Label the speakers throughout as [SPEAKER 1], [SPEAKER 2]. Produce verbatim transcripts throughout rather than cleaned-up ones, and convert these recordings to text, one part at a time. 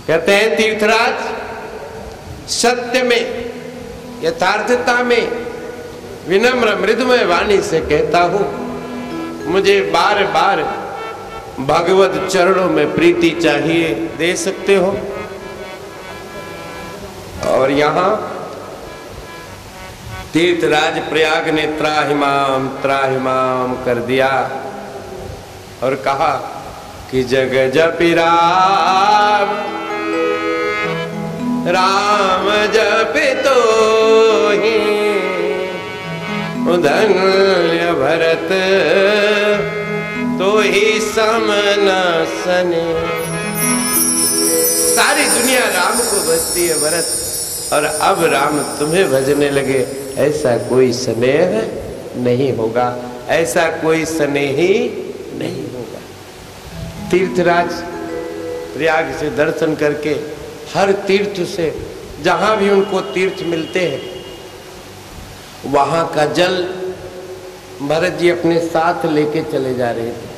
[SPEAKER 1] कहते हैं तीर्थराज, सत्य में, यथार्थता में, विनम्र मृदुमय वाणी से कहता हूं, मुझे बार बार भगवत चरणों में प्रीति चाहिए, दे सकते हो? और यहां तीर्थराज प्रयाग ने त्राहिमाम त्राहिमाम कर दिया और कहा कि जग जपि राम, राम जपि तोहि, धन्य भरत तो ही सम न सने। सारी दुनिया राम को भजती है भरत, और अब राम तुम्हें भजने लगे, ऐसा कोई स्नेह नहीं होगा, ऐसा कोई स्नेही नहीं होगा। तीर्थराज प्रयाग से दर्शन करके हर तीर्थ से, जहां भी उनको तीर्थ मिलते हैं, वहां का जल भरत जी अपने साथ लेके चले जा रहे थे।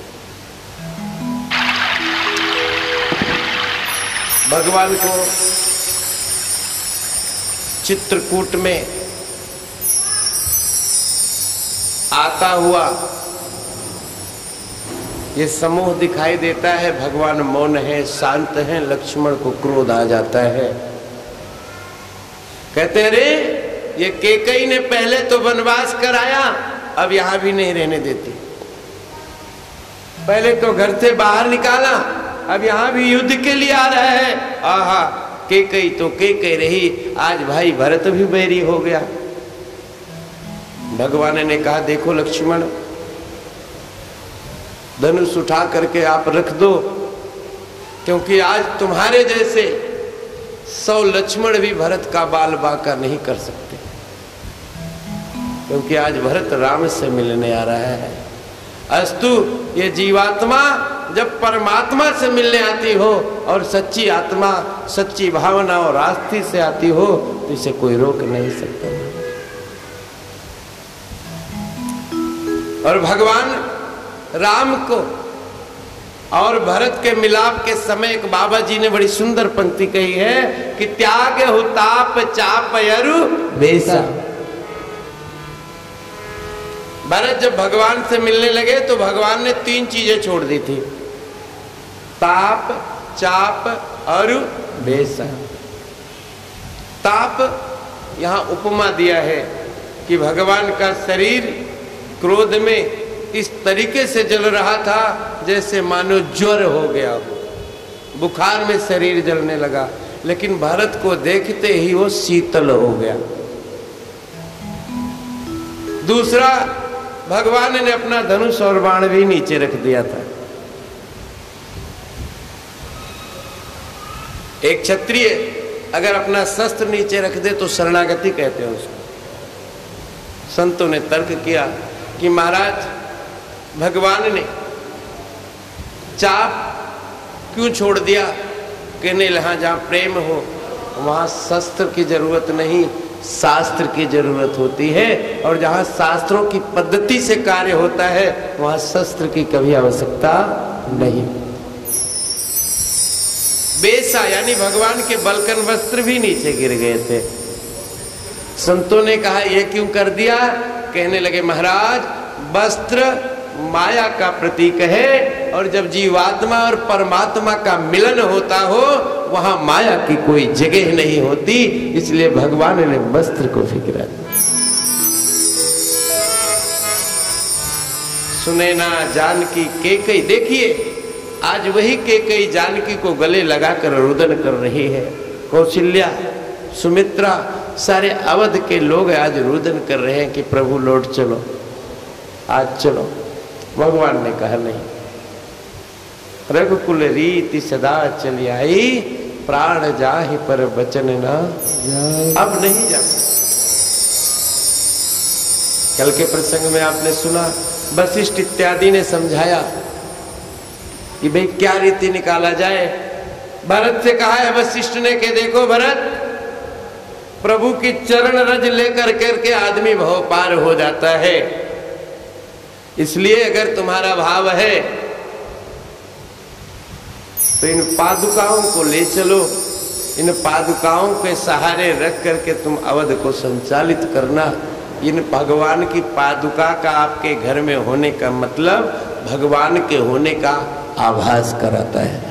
[SPEAKER 1] भगवान को चित्रकूट में आता हुआ ये समूह दिखाई देता है। भगवान मौन है, शांत हैं। लक्ष्मण को क्रोध आ जाता है। कहते हैं, अरे ये कैकेयी ने पहले तो वनवास कराया, अब यहां भी नहीं रहने देती। पहले तो घर से बाहर निकाला, अब यहां भी युद्ध के लिए आ रहा है। आहा, कैकेयी तो कैकेयी रही, आज भाई भरत भी बैरी हो गया। भगवान ने कहा, देखो लक्ष्मण, धनुष उठा करके आप रख दो, क्योंकि आज तुम्हारे जैसे सौ लक्ष्मण भी भरत का बाल बांका नहीं कर सकते, क्योंकि आज भरत राम से मिलने आ रहा है। अस्तु, ये जीवात्मा जब परमात्मा से मिलने आती हो और सच्ची आत्मा, सच्ची भावना और आस्था से आती हो, तो इसे कोई रोक नहीं सकता। और भगवान राम को और भरत के मिलाप के समय एक बाबा जी ने बड़ी सुंदर पंक्ति कही है कि त्याग हुताप चाप अरु बेसा। भरत जब भगवान से मिलने लगे तो भगवान ने तीन चीजें छोड़ दी थी, ताप, चाप और बेसा। ताप यहां उपमा दिया है कि भगवान का शरीर क्रोध में इस तरीके से जल रहा था जैसे मानो ज्वर हो गया हो, बुखार में शरीर जलने लगा, लेकिन भरत को देखते ही वो शीतल हो गया। दूसरा, भगवान ने अपना धनुष और बाण भी नीचे रख दिया था। एक क्षत्रिय अगर अपना शस्त्र नीचे रख दे तो शरणागति कहते हैं उसको। संतों ने तर्क किया कि महाराज, भगवान ने चाप क्यों छोड़ दिया? कहने लगा, जहां प्रेम हो वहां शस्त्र की जरूरत नहीं, शास्त्र की जरूरत होती है, और जहां शास्त्रों की पद्धति से कार्य होता है वहां शस्त्र की कभी आवश्यकता नहीं। बेसा यानी भगवान के बलकन वस्त्र भी नीचे गिर गए थे। संतों ने कहा, यह क्यों कर दिया? कहने लगे, महाराज, वस्त्र माया का प्रतीक है, और जब जीवात्मा और परमात्मा का मिलन होता हो वहां माया की कोई जगह नहीं होती, इसलिए भगवान ने वस्त्र को फिकरा दिया। सुने ना जानकी कैकेयी, देखिए आज वही कैकेयी जानकी को गले लगाकर रुदन कर रही है। कौशल्या, सुमित्रा, सारे अवध के लोग आज रुदन कर रहे हैं कि प्रभु लौट चलो, आज चलो। भगवान ने कहा, नहीं, रघुकुल रीति सदा चली आई, प्राण जाहि पर बचन ना, अब नहीं जा। कल के प्रसंग में आपने सुना, वशिष्ठ इत्यादि ने समझाया कि भाई क्या रीति निकाला जाए। भरत से कहा है वशिष्ठ ने कि देखो भरत, प्रभु की चरण रज लेकर करके आदमी भव पार हो जाता है, इसलिए अगर तुम्हारा भाव है तो इन पादुकाओं को ले चलो, इन पादुकाओं के सहारे रख करके तुम अवध को संचालित करना। इन भगवान की पादुका का आपके घर में होने का मतलब भगवान के होने का आभास कराता है।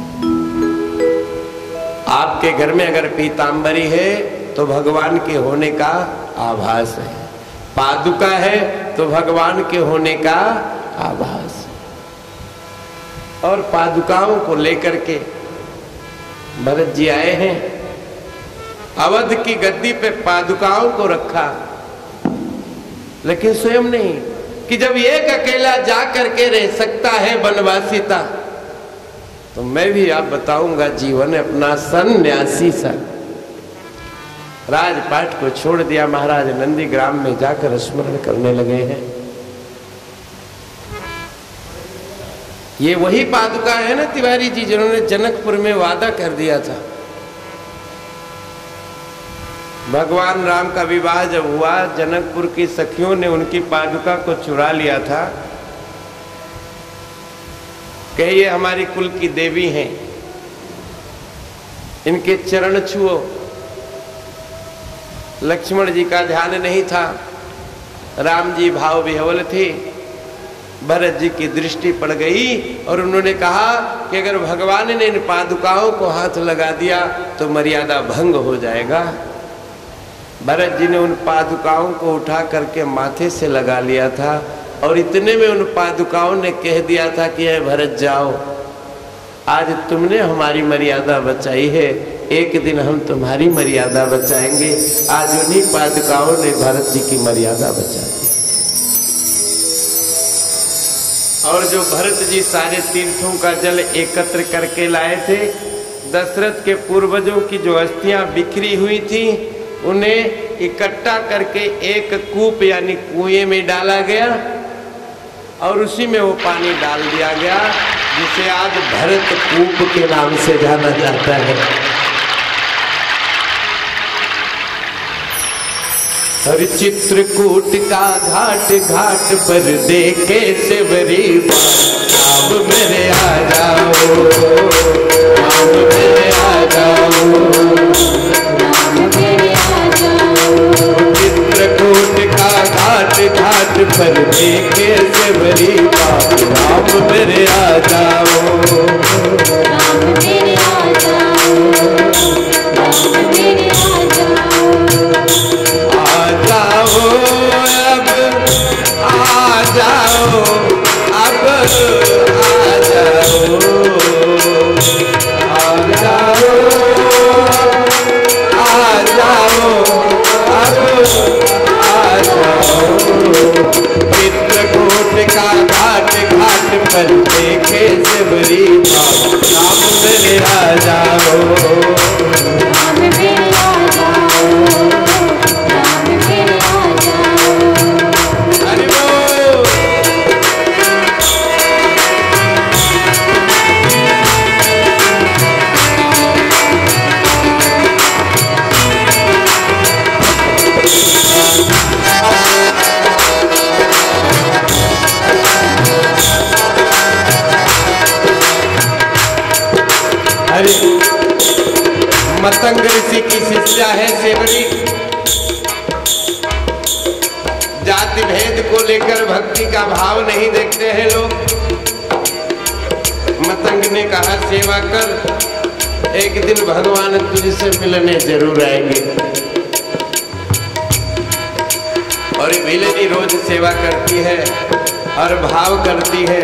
[SPEAKER 1] आपके घर में अगर पीतांबरी है तो भगवान के होने का आभास है, पादुका है तो भगवान के होने का आभास है। और पादुकाओं को लेकर के भरत जी आए हैं, अवध की गद्दी पे पादुकाओं को रखा, लेकिन स्वयं नहीं कि जब एक अकेला जा करके रह सकता है बनवासीता, तो मैं भी आप बताऊंगा जीवन अपना सन्यासी सा। राजपाट को छोड़ दिया, महाराज नंदीग्राम में जाकर स्मरण करने लगे हैं। ये वही पादुका है ना तिवारी जी जिन्होंने जनकपुर में वादा कर दिया था। भगवान राम का विवाह जब हुआ, जनकपुर की सखियों ने उनकी पादुका को चुरा लिया था कि ये हमारी कुल की देवी हैं, इनके चरण छुओ। लक्ष्मण जी का ध्यान नहीं था, राम जी भाव विह्वल थे, भरत जी की दृष्टि पड़ गई और उन्होंने कहा कि अगर भगवान ने इन पादुकाओं को हाथ लगा दिया तो मर्यादा भंग हो जाएगा। भरत जी ने उन पादुकाओं को उठा करके माथे से लगा लिया था और इतने में उन पादुकाओं ने कह दिया था कि ये भरत जाओ, आज तुमने हमारी मर्यादा बचाई है, एक दिन हम तुम्हारी मर्यादा बचाएंगे। आज उन्हीं पादुकाओं ने भरत जी की मर्यादा बचा दी। और जो भरत जी सारे तीर्थों का जल एकत्र करके लाए थे, दशरथ के पूर्वजों की जो अस्थियां बिखरी हुई थी उन्हें इकट्ठा करके एक कूप यानी कुएं में डाला गया और उसी में वो पानी डाल दिया गया, जिसे आज भरत कूप के नाम से जाना जाता है। हर चित्रकूट का घाट घाट पर देखे शिवरी राम मेरे आ जाओ, राम मेरे आ जाओ, राम मेरे आ जाओ। चित्रकूट का घाट घाट पर देखे शिवरी राम मेरे आ जाओ, राम मेरे आ जाओ, राम मेरे आ जाओ। अब आ जाओ, अब आ जाओ, आ जाओ, आ जाओ, अब आ जाओ। चित्रकूट का घाट घाट पर देखे शिवरी राम मेरे आ जाओ, राम मेरे आ जाओ। मतंग ऋषि की शिष्या है सेवरी। जाति भेद को लेकर भक्ति का भाव नहीं देखते हैं लोग। मतंग ने कहा सेवा कर, एक दिन भगवान तुझसे मिलने जरूर आएंगे। और ये मिलनी रोज सेवा करती है और भाव करती है,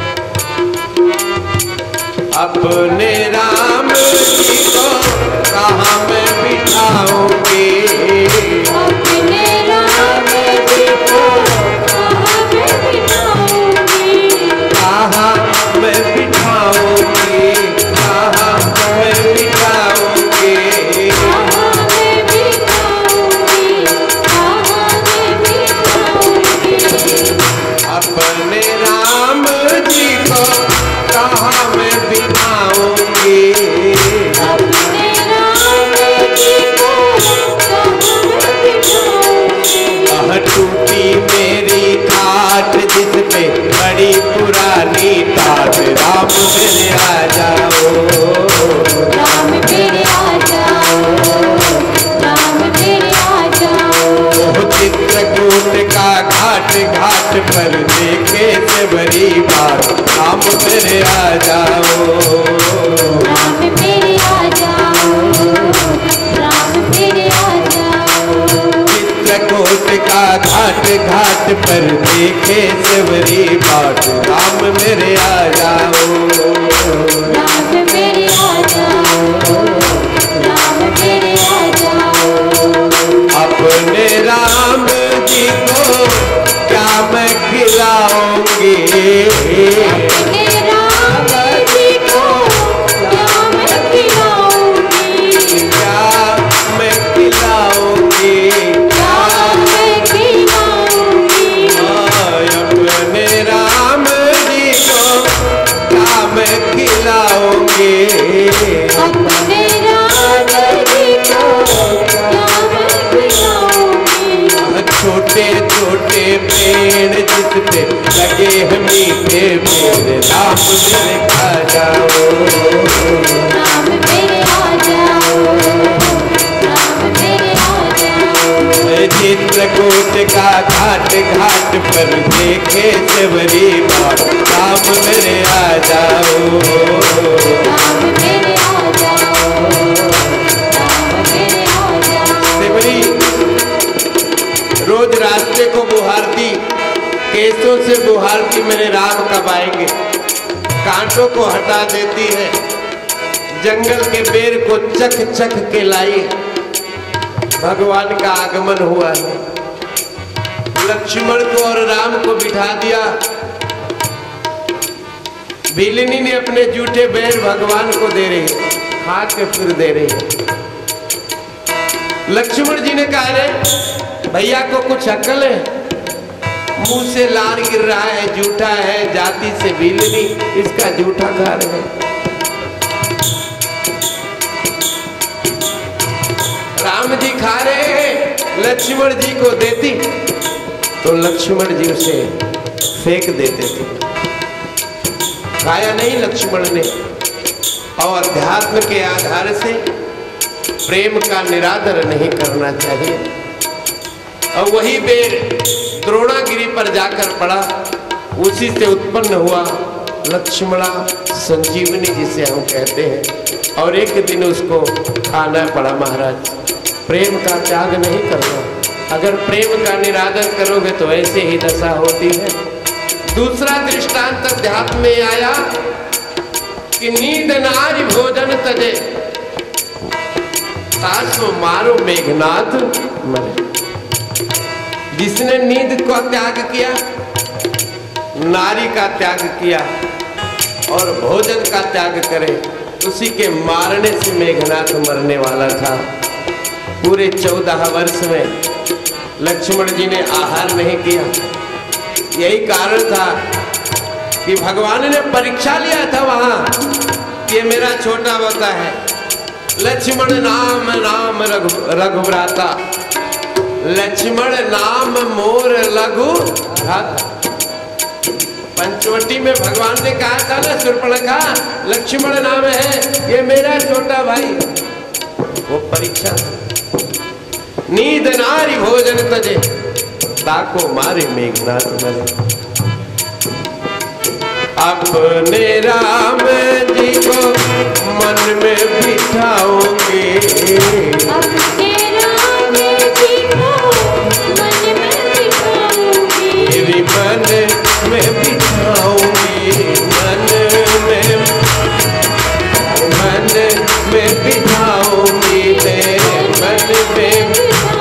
[SPEAKER 1] अपने राम जी को कहाँ मैं बिठाऊंगी, अपने राम जी को कहाँ मैं बिठाऊंगी, कहाँ मैं बिठाऊंगी, कहाँ मैं बिठाऊंगी, कहाँ मैं बिठाऊंगी, कहाँ मैं बिठाऊंगी। अपने राम जी को कहाँ मैं बिठाऊंगी, अपने राम जी को घाट पर देखे सेवरी बाट, राम मेरे आ जाओ,
[SPEAKER 2] राम मेरे आ जाओ, राम मेरे आ जाओ।
[SPEAKER 1] अपने राम जी को क्या मैं खिलाऊंगी,
[SPEAKER 2] अपने राम जी को क्या मैं खिलाऊंगी,
[SPEAKER 1] क्या मैं खिलाऊंगी,
[SPEAKER 2] क्या मैं खिलाऊंगी।
[SPEAKER 1] अपने राम जी को क्या मैं खिलाऊंगी,
[SPEAKER 2] अपने राम जी को क्या मैं खिलाऊंगी।
[SPEAKER 1] छोटे छोटे पेड़ जिस पे लगे हैं मीठे पेड़, राम मेरे खा जाओ,
[SPEAKER 2] राम मेरे आ जाओ, राम मेरे आ जाओ।
[SPEAKER 1] चित्रकूट का घाट घाट पर देखे सेवरी बाट, राम मेरे आ जाओ,
[SPEAKER 2] राम मेरे आ जाओ, राम मेरे आ जाओ।
[SPEAKER 1] सेवरी रोज रास्ते को बुहारती, केसों से बुहारती मेरे राम कब आएंगे, कांटों को हटा देती है, जंगल के बेर को चख चख के लाई, भगवान का आगमन हुआ है। लक्ष्मण को और राम को बिठा दिया, भीलिनी ने अपने जूठे बैर भगवान को दे रही है, खा के फिर दे रही है। लक्ष्मण जी ने कहा रे भैया को कुछ अक्ल है, मुंह से लार गिर रहा है, जूठा है, जाति से भीलनी, इसका जूठा खा रहे हैं। राम जी खा रहे हैं, लक्ष्मण जी को देती तो लक्ष्मण जी उसे फेंक देते थे, खाया नहीं लक्ष्मण ने। और अध्यात्म के आधार से प्रेम का निरादर नहीं करना चाहिए। और वही बेर द्रोणागिरी पर जाकर पड़ा, उसी से उत्पन्न हुआ लक्ष्मणा संजीवनी जिसे हम कहते हैं। और एक दिन उसको खाना पड़ा महाराज। प्रेम का त्याग नहीं करना, अगर प्रेम का निरादर करोगे तो ऐसे ही दशा होती है। दूसरा दृष्टांत अध्यात्म में आया कि नींद नारी भोजन तजे, ताशो मारो मेघनाथ मरे। जिसने नींद को त्याग किया, नारी का त्याग किया और भोजन का त्याग करे, उसी के मारने से मेघनाथ मरने वाला था। पूरे चौदह वर्ष में लक्ष्मण जी ने आहार नहीं किया। यही कारण था कि भगवान ने परीक्षा लिया था वहां, ये मेरा छोटा बता है। लक्ष्मण नाम नाम रघु रघुव्राता, लक्ष्मण नाम मोर लघु भ्राता। पंचवटी में भगवान ने कहा था ना शूर्पणखा लक्ष्मण नाम है, ये मेरा छोटा भाई। वो परीक्षा, नींद नारी भोजन तजे, ताको मारे मेघनाथ मरे। अपने राम जी को मन में बिठाओगे,
[SPEAKER 2] अपने राम जी को मन में बिठाऊंगी,
[SPEAKER 1] मेरी मन में बिठाऊंगी, मन में मन में बिठाऊंगी, मेरे मन में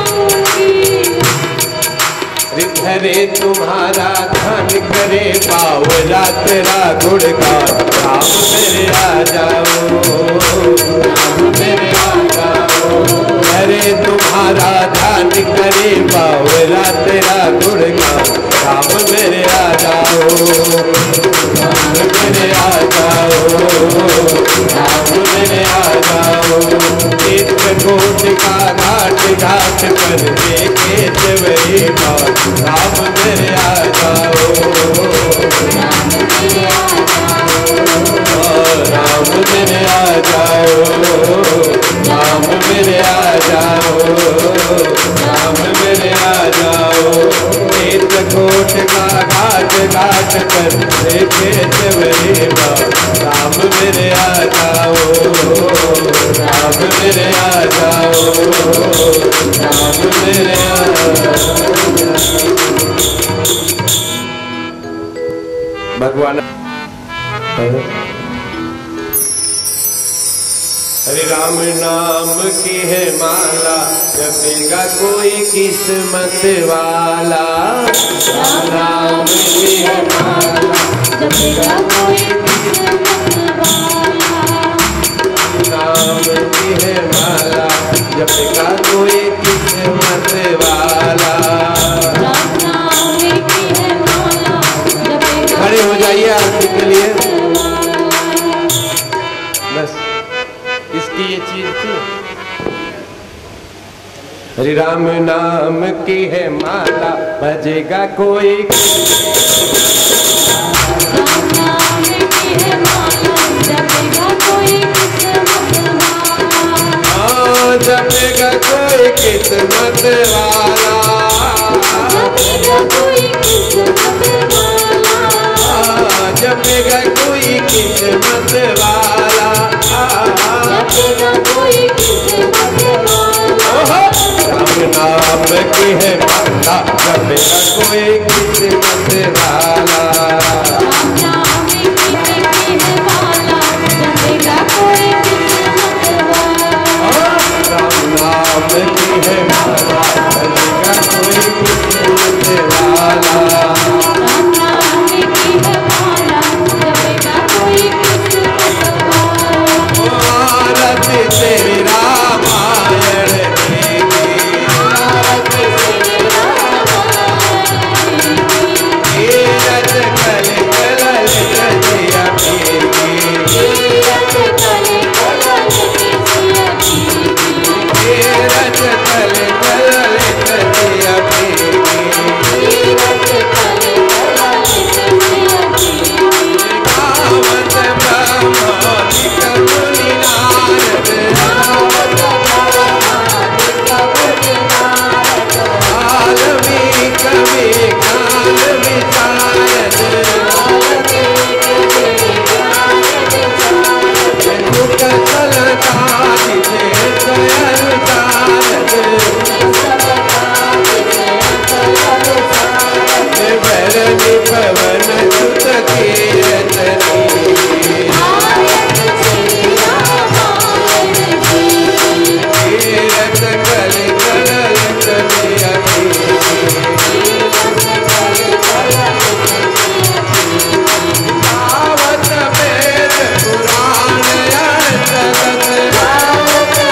[SPEAKER 1] धरे तुम्हारा धन करे बावरा तेरा गुणगान। राम मेरे आ जाओ, राम मेरे आ जाओ, धरे तुम्हारा ध्यान करे बावरा तेरा गुणगान। राम मेरे आ जाओ, राम मेरे आ जाओ, राम मेरे आ जाओ। चित्रकूट का घाट घाट पर देखे सेवरी बाट, राम मेरे आ जाओ,
[SPEAKER 2] राम मेरे आ जाओ,
[SPEAKER 1] राम मेरे आ जाओ, राम मेरे आ जाओ, राम मेरे आ जाओ। चित्रकूट का घाट घाट पर देखे सेवरी बाट, राम मेरे आ जाओ, राम मेरे आ जाओ, राम मेरे आ जाओ। भगवान हरे राम नाम की है माला जपेगा कोई किस्मत वाला। राम नाम की है माला
[SPEAKER 2] जपेगा कोई किस्मत वाला।
[SPEAKER 1] नाम की है माला जपेगा कोई किस्मत वाला।
[SPEAKER 2] राम नाम की है माला जपेगा
[SPEAKER 1] खड़े हो जाइए आरती के लिए। बस इसकी ये चीज थी। हरि राम नाम की है माला बजेगा कोई।
[SPEAKER 2] राम नाम की है माला जपेगा कोई किस्मत वाला।
[SPEAKER 1] हाँ जपेगा कोई किस्मत वाला।
[SPEAKER 2] जपेगा कोई किस्मत वाला।
[SPEAKER 1] हाँ जपेगा कोई किस्मत वाला।
[SPEAKER 2] जपेगा कोई किस्मत वाला।
[SPEAKER 1] राम नाम की है माला जपेगा कोई किस्मत वाला।
[SPEAKER 2] राम नाम की है माला जपेगा कोई किस्मत वाला।
[SPEAKER 1] राम नाम की है माला जपेगा कोई किस्मत वाला।
[SPEAKER 2] राम नाम की है माला जपेगा कोई किस्मत वाला।
[SPEAKER 1] आरती तेरी रामायण की।
[SPEAKER 2] आरती श्री रामायण की।
[SPEAKER 1] तीरथ कल कल जिया की।
[SPEAKER 2] तीरथ कल कल जिया की।
[SPEAKER 1] तीरथ कल कल जिया की।
[SPEAKER 2] तीरथ कल कल जिया की।
[SPEAKER 1] गावत ब्रह्मादिक मुनि नारद।
[SPEAKER 2] गावत ब्रह्मादिक मुनि नारद।
[SPEAKER 1] वाल्मीकि विज्ञान विशारद।
[SPEAKER 2] वाल्मीकि विज्ञान विशारद।
[SPEAKER 1] मुख सलतादि जय सारद। भरणी पवन सुत कीरतनी। तीरथ कल कल जिया की। गावत वेद पुराण जगत।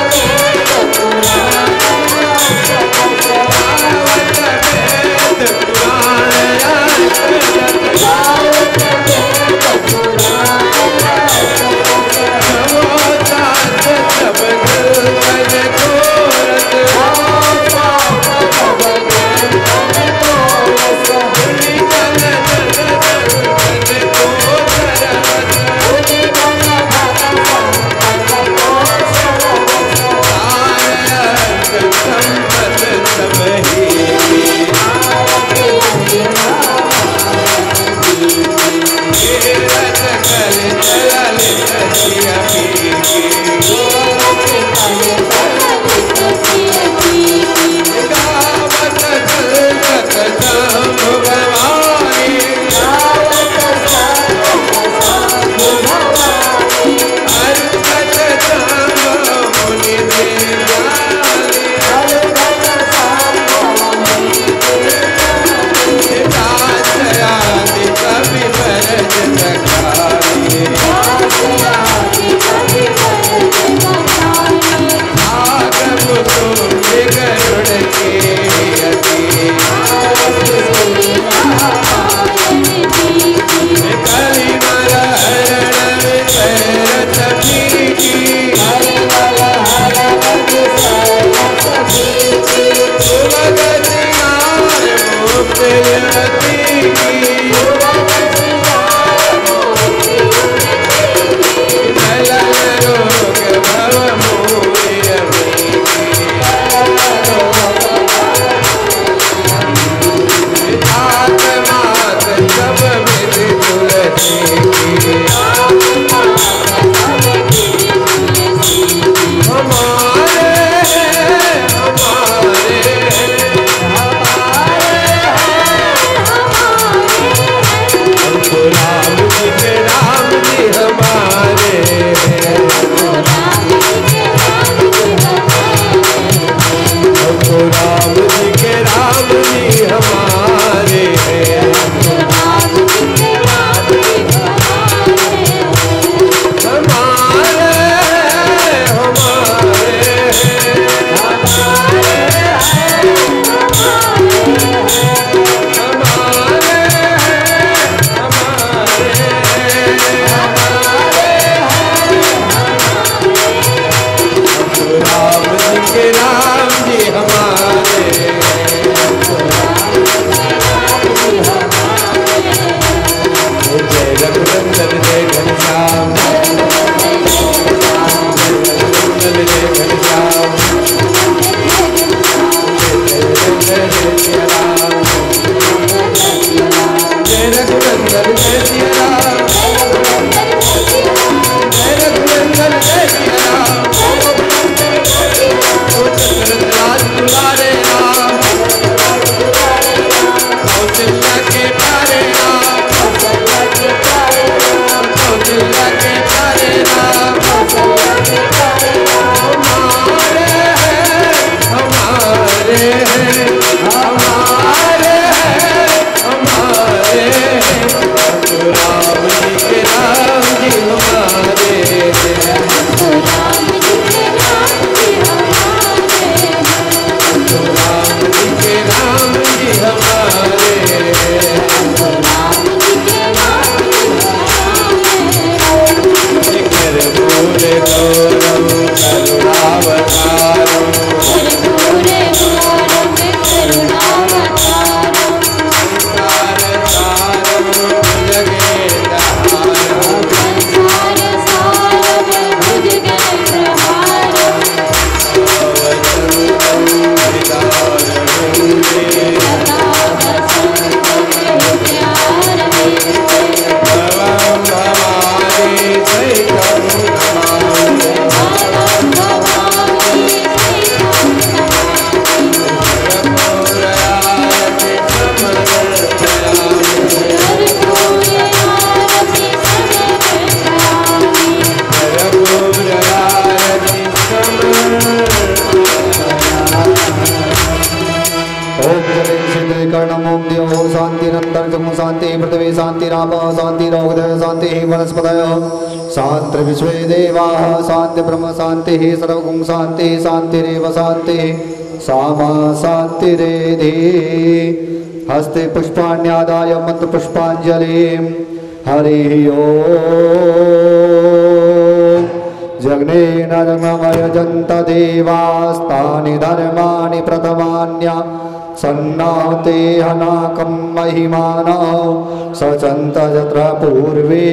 [SPEAKER 3] शांति पृथ्वी शांतिराप शांतिरोगधय शांति वनस्पतयः शांति विश्वे देवाः शांति ब्रह्म शांति सर्वगुण शांति शांतिरेव शांति सामा शांतिरेधि। हस्ते पुष्पाण्यादाय मंत्र पुष्पांजलिं हरि ओम। जग्नेन जन्मयजन्त देवास्तानि धर्माणि प्रथमान्य सन्नाते हनाकं महिमानः सचन्त यत्र पूर्वे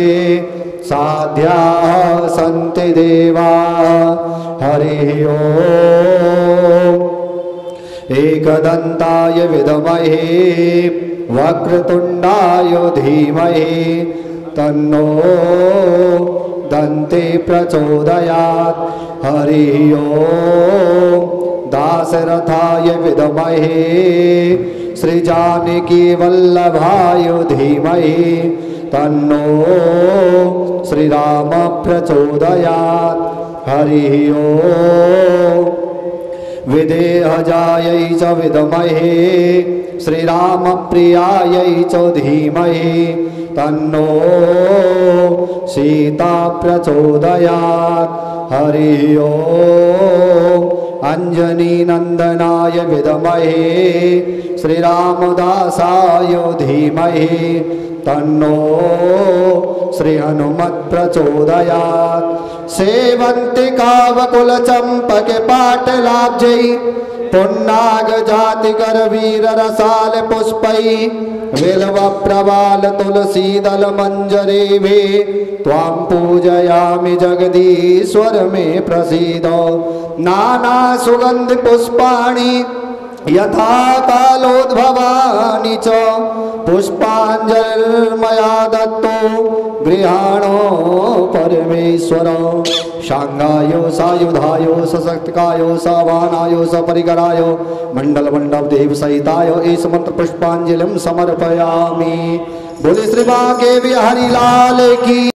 [SPEAKER 3] साध्याः सन्ति देवा। हरि ओम। एकदन्ताय विद्महे वक्रतुण्डाय धीमहि तन्नो दन्ते प्रचोदयात्। हरि ओम। दाशरथाय विद्महे श्रीजानकी वल्लभाय धीमहि तन्नो श्रीराम प्रचोदयात्। हरि ओम। विदेहजायै च विद्महे श्रीरामप्रियायै च धीमहि तन्नो सीता प्रचोदयात्। हरि ओम। अंजनी नंदनाय विद्महे श्रीरामदासाय धीमहि तन्नो श्री हनुमत् प्रचोदयात्। सेवन्तिकावकुल चंपक पाटलाब्जै पुन्नाग जातिकर वीर रसाल पुष्पै बिल्व प्रवाल तुलसी दल मंजरेभि त्वां पूजयामि जगदीश्वर मे प्रसीद। नाना सुगंध पुष्पाणि यथा कालोद्भवानि च पुष्पांजलिर्मया दत्तो गृहाणो परमेश्वर। शांगायो सायुधायो सशक्तिकायो सवानायो सपरिकरायो मंडल मंडप देव सहितायो इस मंत्र पुष्पांजलिं समर्पयामि। बोले श्री बांके बिहारी लाल की।